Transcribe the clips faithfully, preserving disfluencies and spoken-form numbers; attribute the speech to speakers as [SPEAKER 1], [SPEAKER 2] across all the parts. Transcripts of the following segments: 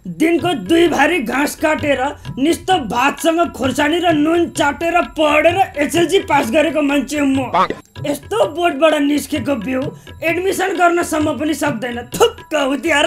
[SPEAKER 1] दिनको दुई भारी घाँस काटेर निस्तो भातसँग खोर्सानी र नुन चाटेर पढेर एसएलसी पास गरेको मान्छे म। यस्तो बोर्डबाट निस्केको बिउ एडमिसन गर्नसम्म पनि सक्दैन। थुक्क उतिएर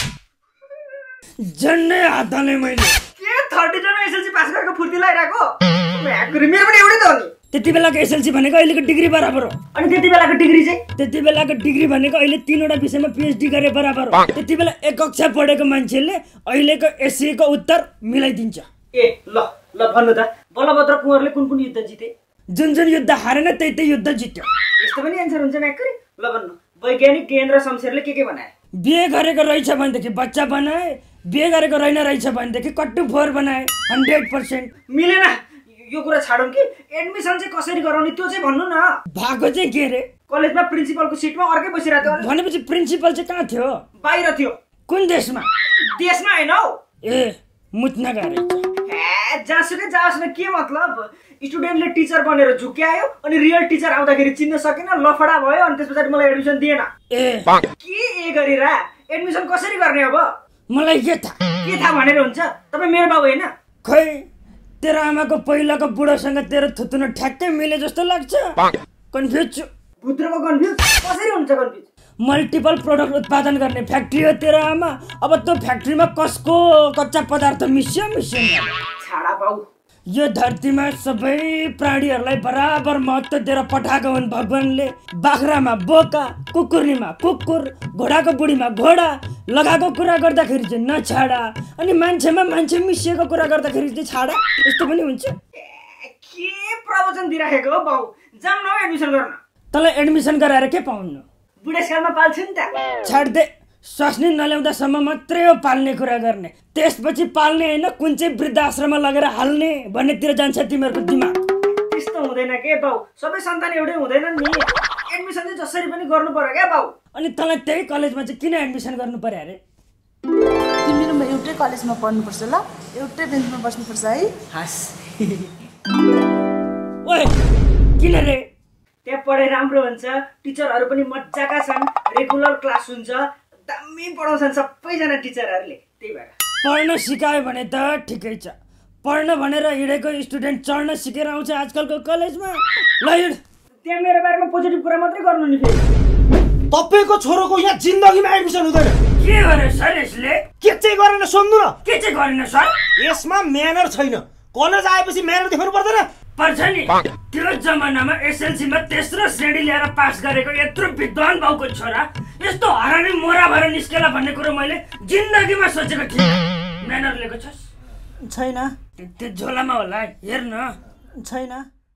[SPEAKER 1] झन्डै हातले मैले
[SPEAKER 2] के थर्टी जना एसएलसी पास गरेको फुर्ती लागिरहेको मेरो पनि एउटै त हो नि।
[SPEAKER 1] त्यति बेलाको एसएलसी भनेको अहिलेको डिग्री बराबर हो।
[SPEAKER 2] अनि त्यति बेलाको डिग्री चाहिँ
[SPEAKER 1] त्यति बेलाको डिग्री भनेको अहिले तीनवटा विषयमा पिएचडी गरे बराबर हो। त्यति बेला एक कक्षा पढेको मान्छेले अहिलेको एससीको उत्तर मिलाइदिन्छ।
[SPEAKER 2] ए ल ल भन्नु त बलभद्र कुँवरले कुन कुन युद्ध जिते?
[SPEAKER 1] जुन जुन युद्ध हारेन त्यही त्यही युद्ध जित्यो।
[SPEAKER 2] यस्तो पनि एन्सर हुन्छ नाकरी? ल भन्नु। वैज्ञानिक गेहेन्द्र शमशेरले के के बनाए?
[SPEAKER 1] बिहे गरेको रहेछ भनेदेखि बच्चा बनाए, बिहे गरेको रहेन रहेछ भनेदेखि कट्टु फोहोर बनाए। हन्ड्रेड पर्सेन्ट
[SPEAKER 2] मिलेन। यो कुरा छाडौँ कि एडमिसन चाहिँ कसरी गराउने त्यो चाहिँ भन्नु न।
[SPEAKER 1] भएको चाहिँ के रे?
[SPEAKER 2] कलेजमा प्रिन्सिपलको सिटमा अर्कै बसिरहेको थियो।
[SPEAKER 1] भनेपछि प्रिन्सिपल चाहिँ कहाँ थियो?
[SPEAKER 2] बाहिर थियो।
[SPEAKER 1] कुन देशमा?
[SPEAKER 2] देशमा हैन हौ।
[SPEAKER 1] ए मुत्न गरे।
[SPEAKER 2] हे जहाँसुकै जाओस् न, के मतलब? स्टुडेन्टले टिचर बनेर झुक्यायो अनि रियल टिचर आउँदाखेरि चिन्न सकेन, लफडा भयो अनि त्यसपछि मलाई एडमिसन दिएन।
[SPEAKER 1] ए
[SPEAKER 2] के ए गरिरा? एडमिसन कसरी गर्ने अब?
[SPEAKER 1] मलाई के थाहा?
[SPEAKER 2] के थाहा भनेर हुन्छ? तपाईँ मेरो बाबु होइन?
[SPEAKER 1] खै तेरो आमाको पहिलाको बुढोसँग तेरो थुतुनो ठ्याक्कै मिले जस्तो लाग्छ। कन्फ्युज छु।
[SPEAKER 2] पुत्रको कन्फ्युज कसरी हुन्छ? कन्फ्युज
[SPEAKER 1] मल्टिपल प्रोडक्ट उत्पादन गर्ने फ्याक्ट्री हो तेरो आमा। अब त्यो फ्याक्ट्रीमा कसको कच्चा पदार्थ मिस्यो मिस्यो
[SPEAKER 2] छाडा बाउ।
[SPEAKER 1] यो धरतीमा सबै प्राणीहरूलाई बराबर महत्त्व दिएर पठाएको हुन् भगवानले। बाख्रामा बोका, कुकुरनीमा कुकुर, घोडाको बुढीमा घोडा लगाएको कुरा गर्दाखेरि चाहिँ नछाडा, अनि मान्छेमा मान्छे मिसिएको कुरा गर्दाखेरि चाहिँ छाडा। यस्तो पनि हुन्छ?
[SPEAKER 2] के प्रवचन दिइराखेको हो बाउ? जाम न एडमिसन गर्न।
[SPEAKER 1] तँलाई एडमिसन गराएर के पाउनु?
[SPEAKER 2] बुढेसकालमा पाल्छु नि त।
[SPEAKER 1] छाड दे। स्वास्नी नल्याउँदासम्म मात्रै हो पाल्ने कुरा गर्ने। त्यसपछि पाल्ने होइन कुन चाहिँ वृद्धाश्रममा लगेर हाल्ने भन्नेतिर जान्छ तिमीहरूको दिमाग।
[SPEAKER 2] त्यस्तो हुँदैन के बाउ? सबै सन्तान एउटै हुँदैन नि। एडमिसन चाहिँ जसरी पनि गर्नु पर्यो क्या बाउ।
[SPEAKER 1] अनि तँलाई त्यही कलेजमा चाहिँ किन एडमिसन गर्नु पर्यो अरे?
[SPEAKER 3] तिमीले म एउटै कलेजमा पढ्नुपर्छ ल, एउटै बेन्चमा बस्नुपर्छ है।
[SPEAKER 2] हास
[SPEAKER 1] ओए किन रे?
[SPEAKER 2] त्यहाँ पढाइ राम्रो हुन्छ, टिचरहरू पनि मजाका छन्, रेगुलर क्लास हुन्छ, दामी पढाउँछन् सबैजना टिचरहरूले। त्यही भएर
[SPEAKER 1] पढ्न सिकायो भने त ठिकै छ। पढ्न भनेर हिँडेको स्टुडेन्ट चढ्न सिकेर आउँछ आजकलको कलेजमा। ल हिँड।
[SPEAKER 2] त्यहाँ मेरो बारेमा पोजिटिभ कुरा मात्रै गर्नु नि फेरि।
[SPEAKER 4] तपाईँको छोरोको यहाँ जिन्दगीमा एडमिसन हुँदैन।
[SPEAKER 1] के गरे सर यसले?
[SPEAKER 4] के चाहिँ गरेन सोध्नु न।
[SPEAKER 1] के चाहिँ गरेन सर?
[SPEAKER 4] यसमा म्यानर छैन। कलेज आएपछि म्यानर देखाउनु पर्दैन?
[SPEAKER 1] पर्छ नि। त्यो जमानामा एसएलसीमा तेस्रो श्रेणी ल्याएर पास गरेको यत्रो विद्वान बाउको छोरा यस्तो हरामी मोरा भएर निस्केला भन्ने कुरो मैले जिन्दगीमा सोचेको थिएँ। म्यानर लिएको छस्?
[SPEAKER 3] छैन।
[SPEAKER 1] त्यो झोलामा होला, हेर्न।
[SPEAKER 3] छैन।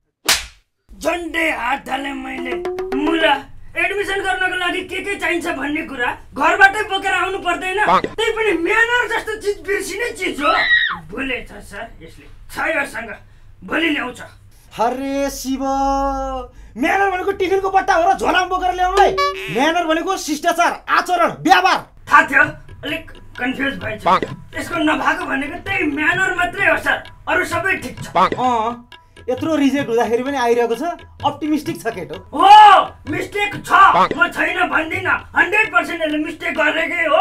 [SPEAKER 1] झन्डै हात हाले मैले। मुला एडमिसन गर्नको लागि के के चाहिन्छ भन्ने कुरा घरबाटै बोकेर आउनु पर्दैन। त्यही पनि म्यानर जस्तो चिज बिर्सिने चिज हो। भुलेछ सर यसले। छ योसँग भोलि ल्याउँछ।
[SPEAKER 4] अरे शिव, म्यानर भनेको टिफिनको बट्टा हो र झोलामा बोकेर ल्याउनुलाई? म्यानर भनेको शिष्टाचार, आचरण, व्यवहार।
[SPEAKER 1] थाहा थियो, अलिक कन्फ्युज भएछ। यसको नभएको भनेको त्यही म्यानर मात्रै हो सर, अरू सबै ठिक छ।
[SPEAKER 4] अँ यत्रो रिजेक्ट हुँदाखेरि पनि आइरहेको छ, अप्टिमिस्टिक छ केटो।
[SPEAKER 1] हो मिस्टेक छ, म छैन भन्दिनँ। हन्ड्रेड पर्सेन्ट यसले मिस्टेक गरेकै हो।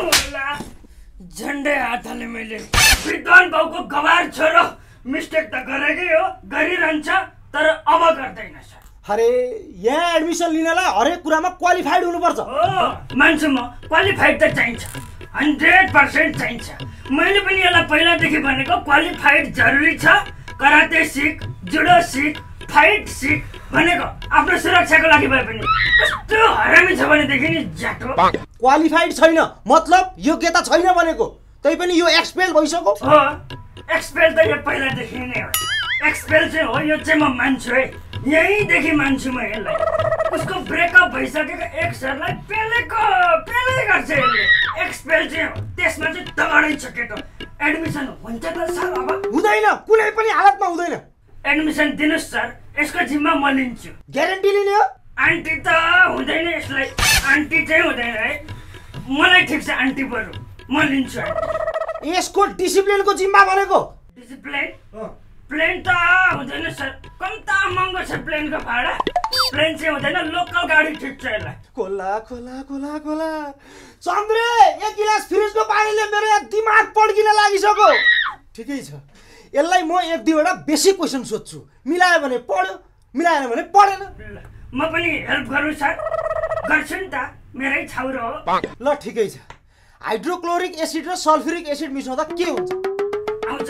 [SPEAKER 1] झन्डै हात हाले मैले। विद्वान बाउको गवार छोरो मिस्टेक त गरेकै हो, गरिरहन्छ, तर अब गर्दैन सर।
[SPEAKER 4] अरे यहाँ एडमिसन लिनलाई हरेक कुरामा क्वालिफाइड हुनुपर्छ।
[SPEAKER 1] हो मान्छु म, क्वालिफाइड त चाहिन्छ, हन्ड्रेड पर्सेन्ट चाहिन्छ। मैले पनि यसलाई पहिलादेखि भनेको क्वालिफाइड जरुरी छ। कराते सिक, जुडो सिक, फाइट सिक भनेको आफ्नो सुरक्षाको लागि भए पनि कस्तो हरामी छ भनेदेखि नि ज्याठो।
[SPEAKER 4] क्वालिफाइड छैन मतलब योग्यता छैन भनेको। तै पनि यो एक्सपेल भइसक्यो।
[SPEAKER 1] हो एक्सपेल त यो पहिलादेखि नै हो। एक्सपेल चाहिँ हो, यो चाहिँ म मान्छु है। यहीँदेखि मान्छु म यसलाई। उसको ब्रेकअप भइसकेको एक सरलाई पेलेको पेले गर्छ यसले। एक्सपेल चाहिँ हो, त्यसमा चाहिँ तगडै छ केटो। एडमिसन हुन्छ त सर? अब
[SPEAKER 4] हुँदैन, कुनै पनि हालतमा हुँदैन।
[SPEAKER 1] एडमिसन दिनुहोस् सर, यसको जिम्मा म लिन्छु।
[SPEAKER 4] ग्यारेन्टी लिने हो?
[SPEAKER 1] आन्टी त हुँदैन यसलाई, आन्टी चाहिँ हुँदैन है। मलाई ठिक छ आन्टी बरु, म लिन्छु।
[SPEAKER 4] यसको डिसिप्लिनको जिम्मा भनेको।
[SPEAKER 1] डिसिप्लिन? प्लेन त हुँदैन सर, कम्ता महँगो छ प्लेनको भाडा। प्लेन चाहिँ हुँदैन, लोकल गाडी ठिक छ यसलाई।
[SPEAKER 4] खोला खोला खोला खोला चन्द्रे, एक गिलास फ्रिजको पानीले मेरो यहाँ दिमाग दिमाग पड्किन लागिसक्यो। ठिकै छ, यसलाई म एक दुईवटा बेसिक क्वेसन सोध्छु, मिलायो भने पढ्यो, मिलाएन भने पढेन।
[SPEAKER 1] म पनि हेल्प गर्नु सर? गर्छु नि त, मेरै छाउरो हो।
[SPEAKER 4] ल ठिकै छ, हाइड्रोक्लोरिक एसिड र सल्फ्युरिक एसिड मिसाउँदा के हुन्छ?
[SPEAKER 1] आउँछ?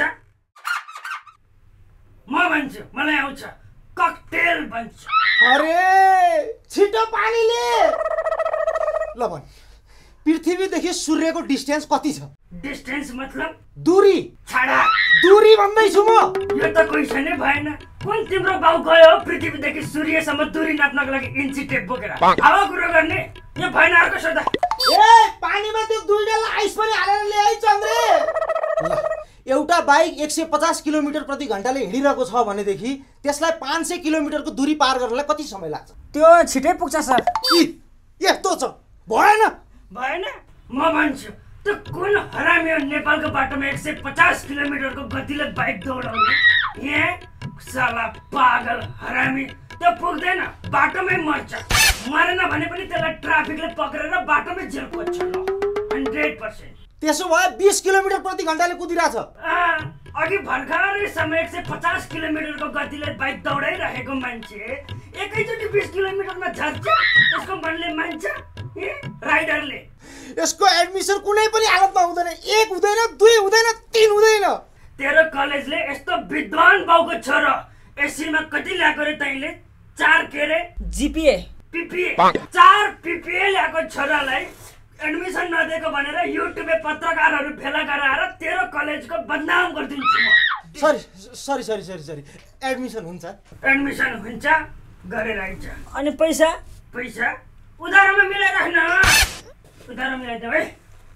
[SPEAKER 1] म भन्छु, मलाई आउँछ, ककटेल बन्छ।
[SPEAKER 4] अरे छिटो पानी ले। ल भन, पृथ्वीदेखि सूर्यको डिस्टेन्स कति छ?
[SPEAKER 1] डिस्टेन्स मतलब?
[SPEAKER 4] दूरी।
[SPEAKER 1] छाडा,
[SPEAKER 4] दूरी भन्दैछु म।
[SPEAKER 1] यो त क्वेसनै भएन। कुन तिम्रो बाउ गयो पृथ्वीदेखि सूर्यसम्म दूरी नाप्नको लागि इन्ची टेप बोकेर? अब कुरो गर्ने, यो भएन, अर्को सोधा।
[SPEAKER 4] ए पानीमा त्यो दुई डल्ला आइस पनि हालेर ल्याइ चन्द्रे। एउटा बाइक एक सय पचास किलोमिटर प्रति घन्टाले हिँडिरहेको छ भनेदेखि त्यसलाई पाँच सय किलोमिटरको दूरी पार गर्नलाई कति समय लाग्छ?
[SPEAKER 2] त्यो छिटै पुग्छ सर।
[SPEAKER 4] यस्तो छ, भएन
[SPEAKER 1] भएन। म भन्छु, त्यो कुन हरामी हो नेपालको बाटोमा एक सय पचास किलोमिटरको गतिले बाइक दौडाउने? यहाँ साला पागल हरामी, त्यो पुग्दैन, बाटोमै मर्छ। मरेन भने पनि त्यसलाई ट्राफिकले पक्रेर बाटोमै जेल खोज्छ। ल हन्ड्रेड पर्सेन्ट।
[SPEAKER 4] त्यसो भए बिस किलोमिटर प्रति घन्टाले कुदिरहेछ।
[SPEAKER 1] अघि भर्खरै समय एक सय पचास किलोमिटरको गतिले बाइक दौडाइरहेको मान्छे एकैचोटि बिस किलोमिटरमा झर्छ, त्यसको मनले मान्छ? राइडरले
[SPEAKER 4] यसको एडमिसन कुनै पनि हालतमा हुँदैन। एक हुँदैन, दुई हुँदैन, तीन हुँदैन।
[SPEAKER 1] तेरो कलेजले यस्तो विद्वान बाउको छोरो एसीमा कति ल्याएको रे तैँले? चार के रे?
[SPEAKER 2] GPA
[SPEAKER 1] PPA. चार पीपीए ल्याएको छोरालाई एडमिसन नदिएको भनेर युट्युबे पत्रकारहरू भेला गराएर तेरो कलेजको बदनाम गरिदिन्छु म।
[SPEAKER 4] Sorry sorry sorry sorry sorry admission हुन्छ?
[SPEAKER 1] एडमिसन हुन्छ, गरेर आइन्छ।
[SPEAKER 2] अनि पैसा?
[SPEAKER 1] पैसा उधारोमा मिलाइराख्न, उधारो मिलाइदेऊ है।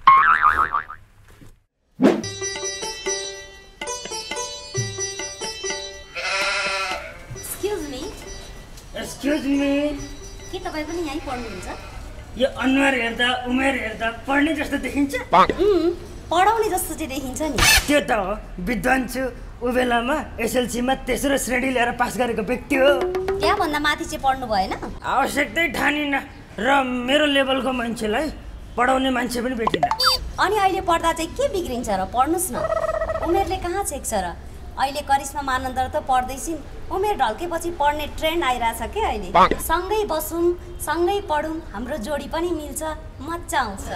[SPEAKER 5] Excuse me.
[SPEAKER 1] Excuse me.
[SPEAKER 5] के तपाईँ पनि यहीँ पढ्नुहुन्छ?
[SPEAKER 1] यो अनुहार हेर्दा, उमेर हेर्दा पढ्ने जस्तो देखिन्छ?
[SPEAKER 5] पढाउने जस्तो चाहिँ देखिन्छ नि।
[SPEAKER 1] त्यो त हो, विद्वान छु। उ बेलामा एसएलसीमा तेस्रो श्रेणी लिएर पास गरेको व्यक्ति हो।
[SPEAKER 5] त्यहाँभन्दा माथि चाहिँ पढ्नु भएन?
[SPEAKER 1] आवश्यकतै ठानिन र मेरो लेभलको मान्छेलाई पढाउने मान्छे पनि भेटिन।
[SPEAKER 5] अनि अहिले पढ्दा चाहिँ के बिग्रिन्छ र? पढ्नुहोस् न, उमेरले कहाँ छेक्छ र? अहिले करिश्मा मानन्दर त पढ्दैछिन्, उमेर ढल्केपछि पढ्ने ट्रेन्ड आइरहेछ के अहिले। सँगै बसौँ, सँगै पढौँ, हाम्रो जोडी पनि मिल्छ, मजा आउँछ।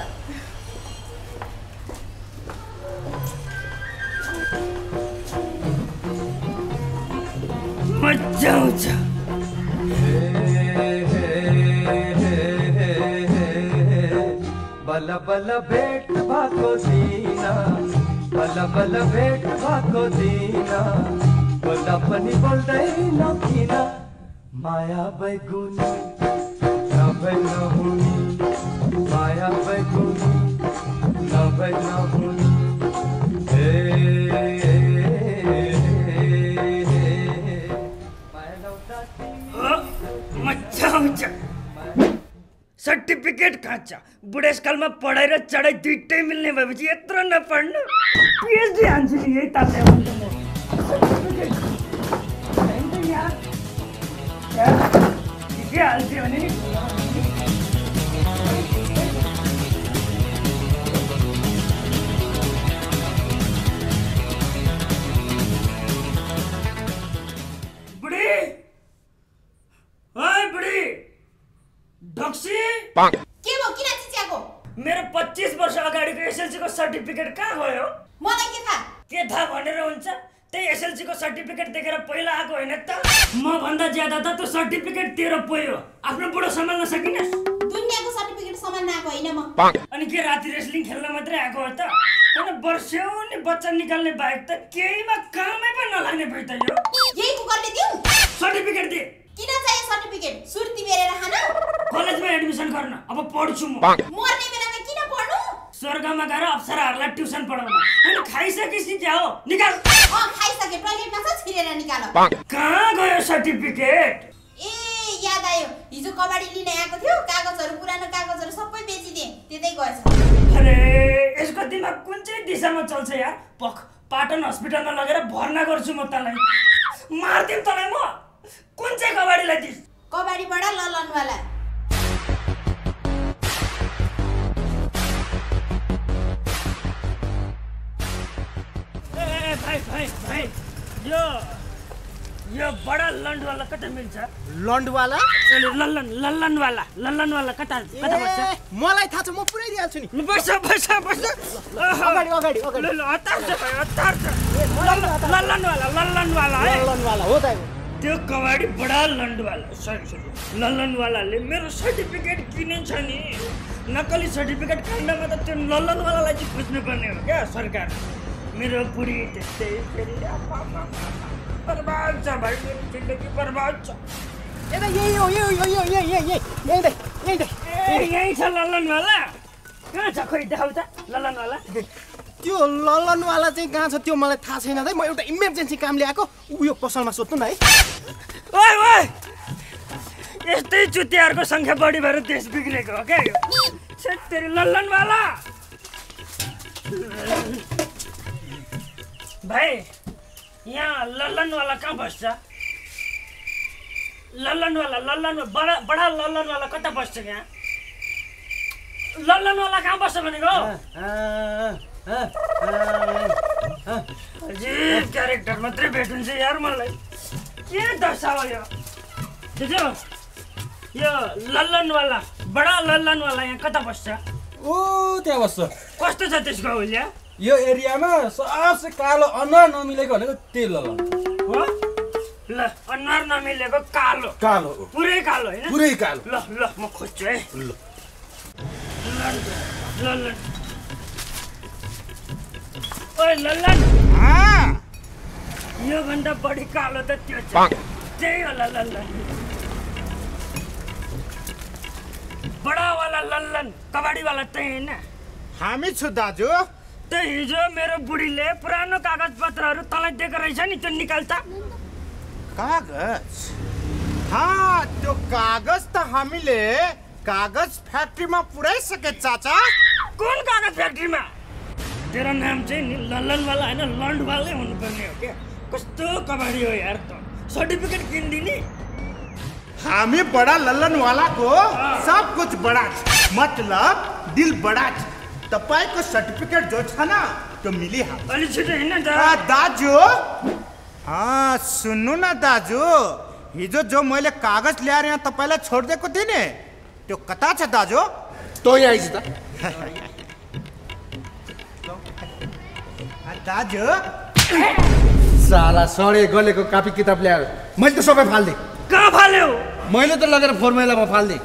[SPEAKER 1] मजा आउँछ।
[SPEAKER 6] बल बल भेट भएको दिना, बल बल भेट भएको दिना, बोल्दा पनि बोल्दैन किन? माया बैगुनी नभए नहुने, माया बैगुनी नभए नहुने।
[SPEAKER 1] मजा आउँछ। सर्टिफिकेट खान्छ, बुढेसकालमा पढाइ र चढाइ दुइटै मिल्ने भएपछि यत्रो नपढ्नु, पिएचडी हान्छु नि यही तालले हुन्छ म। के हाल्थ्यो भने नि बुढी, ओइ बुढी, ढक्सी
[SPEAKER 5] के भयो? किन चिच्याको?
[SPEAKER 1] मेरो पच्चीस वर्ष अगाडिको एसएलसी को सर्टिफिकेट कहाँ गयो?
[SPEAKER 5] मलाई के थाहा?
[SPEAKER 1] के थाहा भनेर हुन्छ? त्यही एसएलसी को सर्टिफिकेट देखेर पहिला आएको होइन त? म भन्दा ज्यादा त त्यो सर्टिफिकेट तेरो पोयो। आफ्नो बुढो सम्हाल्न सकिनस्?
[SPEAKER 5] दुनियाँको सर्टिफिकेट सम्हाल्न आएको होइन म।
[SPEAKER 1] अनि के राति रेस्लिङ खेल्न मात्रै आएको हो त? अनि वर्षौं नि बच्चा निकाल्ने बाहेक त केहीमा कामै पनि नलाग्ने भयो त यो।
[SPEAKER 5] यही कुकरले दिउ?
[SPEAKER 1] सर्टिफिकेट दे।
[SPEAKER 5] किन चाहियो सर्टिफिकेट? सुर्ती बेरेर खान?
[SPEAKER 1] कलेजमा एडमिसन गर्न। अब पढ्छु म।
[SPEAKER 5] मर्ने बेलामा किन पढ्नु?
[SPEAKER 1] स्वर्गमा गएर अप्सराहरूलाई ट्युसन पढाउन। अनि खाइसकेपछि जाओ, निकाल।
[SPEAKER 5] अ खाइसके, टोयलेटमा छ, छिरेर निकाल।
[SPEAKER 1] कहाँ गयो सर्टिफिकेट?
[SPEAKER 5] ए याद आयो, हिजो कबाडी लिन आएको थियो, कागजहरू पुरानो कागजहरू सबै बेचिदिए, त्यतै गएछ।
[SPEAKER 1] अरे यसको दिमाग कुन चाहिँ दिशामा चल्छ यार? पख पाटन हस्पिटलमा लगेर भर्ना गर्छु म तँलाई। मार्दिम तँलाई म। कुन चाहिँ कबाडीलाई दिस?
[SPEAKER 5] कबाडीबाट ललनवाला।
[SPEAKER 1] भाइ भाइ भाइ यो यो बडा लन्डवाला कता मिल्छ?
[SPEAKER 4] लन्डवाला
[SPEAKER 1] लल्लन लल्लनवाला लल्लनवाला कता कता बस्छ?
[SPEAKER 4] मलाई थाहा छ, म पुऱ्याइदिहाल्छु नि।
[SPEAKER 1] बस्छ बस्छ बस्छ
[SPEAKER 4] अगाडि अगाडि अगाडि
[SPEAKER 1] ल ल हतार छ भाइ हतार छ लल्लनवाला लल्लनवाला है
[SPEAKER 4] लन्डवाला हो त।
[SPEAKER 1] त्यो कबाडी बडा लन्डवाला सरी सरी लल्लनवालाले मेरो सर्टिफिकेट किनेछ नि। नक्कली सर्टिफिकेट काण्डमा त त्यो लल्लनवालालाई चाहिँ खोज्नुपर्ने हो क्या सरकार। मेरो बुढी त्यस्तै फेरि बर्बाद छ भाइ, मेरो जिन्दगी बर्बाद छ।
[SPEAKER 4] यता यही हो यही हो यही यही यही यही दे यही दे
[SPEAKER 1] ए यही छ लल्लनवाला। कहाँ छ खोइ देखाउ त लल्लनवाला।
[SPEAKER 4] त्यो लल्लनवाला चाहिँ कहाँ छ त्यो मलाई थाहा छैन है। म एउटा इमर्जेन्सी कामले आएको। उयो पसलमा सोध्नु न है।
[SPEAKER 1] ओइ ओइ यस्तै चुतियाहरूको सङ्ख्या बढी भएर देश बिग्रेको हो क्या यो। छेट तेरी लल्लनवाला। भाइ यहाँ लल्लनवाला कहाँ बस्छ? लल्लनवाला लल्लन बडा बडा लल्लनवाला कता बस्छ यहाँ? लल्लनवाला कहाँ बस्छ भनेको? अजिब क्यारेक्टर मात्रै भेटिन्छ यार मलाई। के दशा हो यो? दाजु यो लल्लनवाला बडा लल्लनवाला यहाँ कता बस्छ?
[SPEAKER 7] ओ त्यहाँ बस्छ।
[SPEAKER 1] कस्तो छ त्यसको हुलिया?
[SPEAKER 7] यो एरियामा सबसे कालो अनुहार नमिलेको भनेको त्यही लल्लन
[SPEAKER 1] हो। ल अनुहार नमिलेको कालो
[SPEAKER 7] कालो
[SPEAKER 1] पुरै कालो होइन?
[SPEAKER 7] पुरै कालो।
[SPEAKER 1] ल ल म खोज्छु है। ल लल्लन ओइ लल्लन यो भन्दा बढी कालो त त्यो छ। त्यही होला लल्लन बडावाला लल्लन कबाडीवाला त्यही होइन?
[SPEAKER 4] हामी छु दाजु।
[SPEAKER 1] त हिजो मेरो बुढीले पुरानो कागज पत्रहरू तँलाई दिएको रहेछ नि, त्यो निकाल्छ।
[SPEAKER 8] कागज? हाँ, त्यो कागज त हामीले कागज फ्याक्ट्रीमा पुर्याइसके चाचा।
[SPEAKER 1] कुन कागज फ्याक्ट्रीमा? तेरो नाम चाहिँ नि लल्लनवाला होइन लन्डवालै हुनुपर्ने हो क्या। कस्तो कबाडी हो यार त। सर्टिफिकेट किनिदिने?
[SPEAKER 8] हामी बडा लल्लनवालाको सब कुछ बडा छ, मतलब दिल बडा छ। तपाईको सर्टिफिकेट जो छ न त्यो मिलिहाल्छ।
[SPEAKER 1] अलि छिटो हिँड्न त
[SPEAKER 8] दाजु। हाँ सुन्नु न दाजु, हिजो जो मैले कागज ल्याएर यहाँ तपाईँलाई छोडिदिएको थिएँ नि त्यो कता छ दाजु?
[SPEAKER 7] तँ यहाँ आइज त।
[SPEAKER 8] दाजु
[SPEAKER 7] साला सडे गलेको कापी किताब ल्याएर मैले त सबै फाल्दिएँ।
[SPEAKER 1] कहाँ फाल्यो?
[SPEAKER 7] मैले त लगेर फोहोर मैलामा फाल्दिएँ।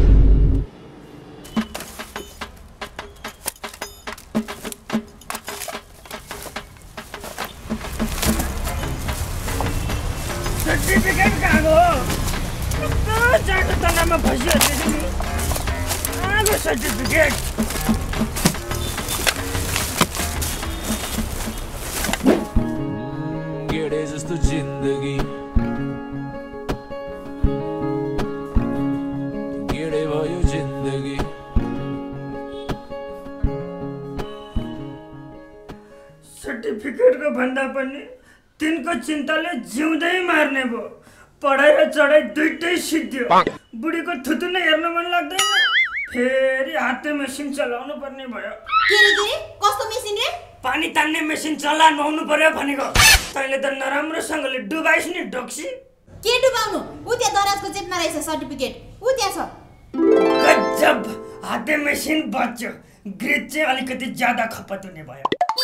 [SPEAKER 1] सर्टिफिकेट कहाँ गयो? कहाँ चाटो तनामा फसिहाल्छ नि। आगो सर्टिफिकेट।
[SPEAKER 9] गेडे जस्तो जिन्दगी गेडे भयो जिन्दगी।
[SPEAKER 1] सर्टिफिकेटको भन्दा पनि तिनको चिन्ताले जिउँदै मार्ने भयो। पढाइ र चढाइ दुइटै सिद्धियो। बुढीको थुतु नै हेर्न मन लाग्दैन, फेरि हाते मेसिन चलाउनु पर्ने भयो।
[SPEAKER 5] के रे के रे कस्तो मेसिन रे?
[SPEAKER 1] पानी तान्ने मेसिन चला नहुनु पर्यो भनेको। तैँले त नराम्रोसँगले डुबाइस् नि डोक्सी।
[SPEAKER 5] के डुबाउनु? उ त्यहाँ दराजको चेपमा रहेछ सर्टिफिकेट। उ त्यहाँ छ।
[SPEAKER 1] गजब हाते मेसिन बच्यो। ग्रेड चाहिँ अलिकति ज्यादा खपत हुने भयो।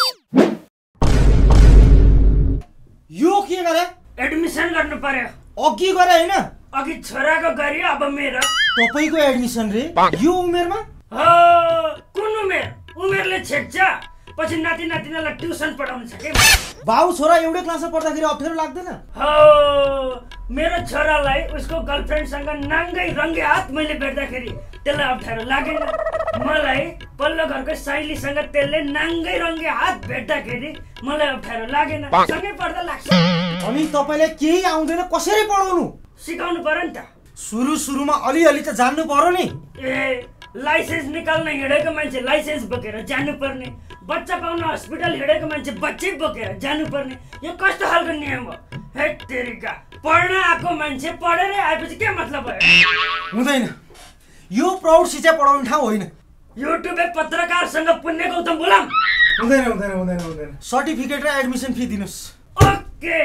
[SPEAKER 4] यो के गरे?
[SPEAKER 1] एडमिसन गर्नु पर्यो।
[SPEAKER 4] अघि गरे होइन?
[SPEAKER 1] अघि छोराको गरियो, अब मेरो।
[SPEAKER 4] तपाईँको एडमिसन रे यो उमेरमा?
[SPEAKER 1] हो कुन उमेर? उमेरले छेक्छ। पछि नाति नातिनालाई ट्युसन पढाउनु छ के?
[SPEAKER 4] बाउ छोरा एउटै क्लासमा पढ्दाखेरि अप्ठ्यारो लाग्दैन?
[SPEAKER 1] हो मेरो छोरालाई उसको गर्लफ्रेन्डसँग नाङ्गै रङ्गे हात मैले भेट्दाखेरि त्यसलाई अप्ठ्यारो लागेन। मलाई पल्लो घरको साइलीसँग त्यसले नाङ्गै रङ्गे हात भेट्दाखेरि मलाई अप्ठ्यारो लागेन। सँगै पढ्दा लाग्छ।
[SPEAKER 4] अनि तपाईँलाई केही आउँदैन, कसरी पढाउनु?
[SPEAKER 1] सिकाउनु पर्यो नि त।
[SPEAKER 4] सुरु सुरुमा अलिअलि त जान्नु पर्यो नि।
[SPEAKER 1] ए लाइसेन्स निकाल्न हिँडेको मान्छे लाइसेन्स बोकेर जानुपर्ने, बच्चा पाउन हस्पिटल हिँडेको मान्छे बच्चै बोकेर जानुपर्ने, यो कस्तो खालको नियम हो? हे तेरिका, पढ्न आएको मान्छे पढेरै आएपछि के मतलब भयो?
[SPEAKER 4] हुँदैन, यो प्रौढ शिक्षा पढाउने ठाउँ होइन।
[SPEAKER 1] युट्युबे पत्रकारसँग पुण्य गौतम बोलाम।
[SPEAKER 7] हुँदैन हुँदैन हुँदैन हुँदैन
[SPEAKER 4] सर्टिफिकेट र एडमिसन फी दिनुहोस्।
[SPEAKER 1] ओके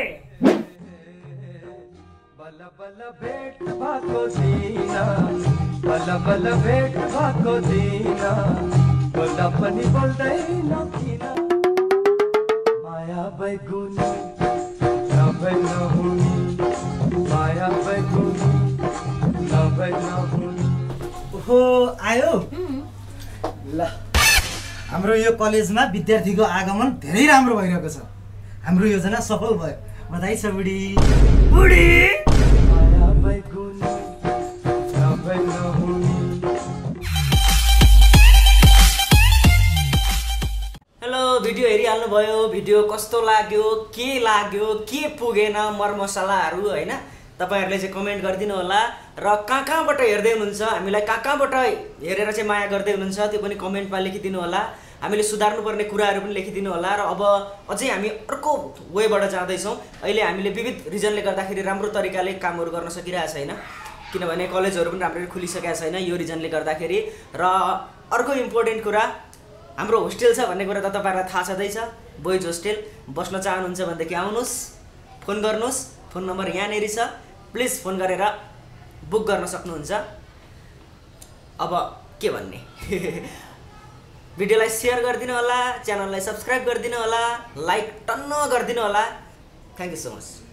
[SPEAKER 6] बल बल भेट भएको दिन बल बल भेट भएको दिन बोल्दा पनि बोल्दैन किन माया बैगुनी नभए नहुने माया बैगुनी नभए नहुने।
[SPEAKER 4] ओहो आयो ल हाम्रो यो कलेजमा विद्यार्थीको आगमन धेरै राम्रो भइरहेको छ। हाम्रो योजना सफल भयो। बधाई छ बुढी।
[SPEAKER 1] बुढी
[SPEAKER 6] माया बैगुनी नभए नहुने।
[SPEAKER 2] हेलो भिडियो हेरिहाल्नु भयो, भिडियो कस्तो लाग्यो, के लाग्यो, के पुगेन, मरमसलाहरू हैन, तपाईहरुले चाहिँ कमेन्ट गरिदिनु होला। र कहाँ कहाँबाट हेर्दै हुनुहुन्छ, हामीलाई कहाँ कहाँबाट हेरेर चाहिँ माया गर्दै हुनुहुन्छ त्यो पनि कमेन्टमा लेखिदिनु होला। हामीले सुधार्नुपर्ने कुराहरू पनि लेखिदिनु होला। र अब अझै हामी अर्को वेबाट जाँदैछौँ। अहिले हामीले विविध रिजनले गर्दाखेरि राम्रो तरिकाले कामहरू गर्न सकिरहेको छैन, किनभने कलेजहरू पनि राम्ररी खुलिसकेको छैन यो रिजनले गर्दाखेरि। र अर्को इम्पोर्टेन्ट कुरा, हाम्रो होस्टेल छ भन्ने कुरा त तपाईहरुलाई थाहा छँदैछ, बोइज होस्टेल। बस्न चाहनुहुन्छ भनेदेखि आउनुहोस्, फोन गर्नुहोस्, फोन नम्बर यहाँनिर छ, प्लिज फोन गरेर बुक गर्न सक्नुहुन्छ। अब के भन्ने भिडियोलाई सेयर गरिदिनु होला, च्यानललाई सब्स्क्राइब गरिदिनु होला, लाइक टन्न गरिदिनु होला। Thank you so much.